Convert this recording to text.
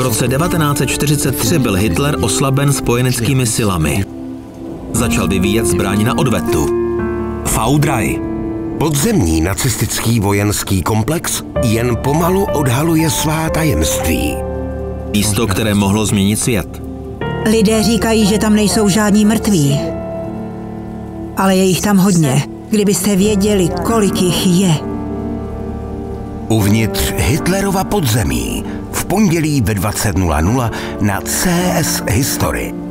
roce 1943 byl Hitler oslaben spojeneckými silami. Začal vyvíjet zbraň na odvetu. V-Drei. Podzemní nacistický vojenský komplex jen pomalu odhaluje svá tajemství. Místo, které mohlo změnit svět. Lidé říkají, že tam nejsou žádní mrtví. Ale je jich tam hodně. Kdybyste věděli, kolik jich je. Uvnitř Hitlerova podzemí v pondělí ve 20:00 na CS History.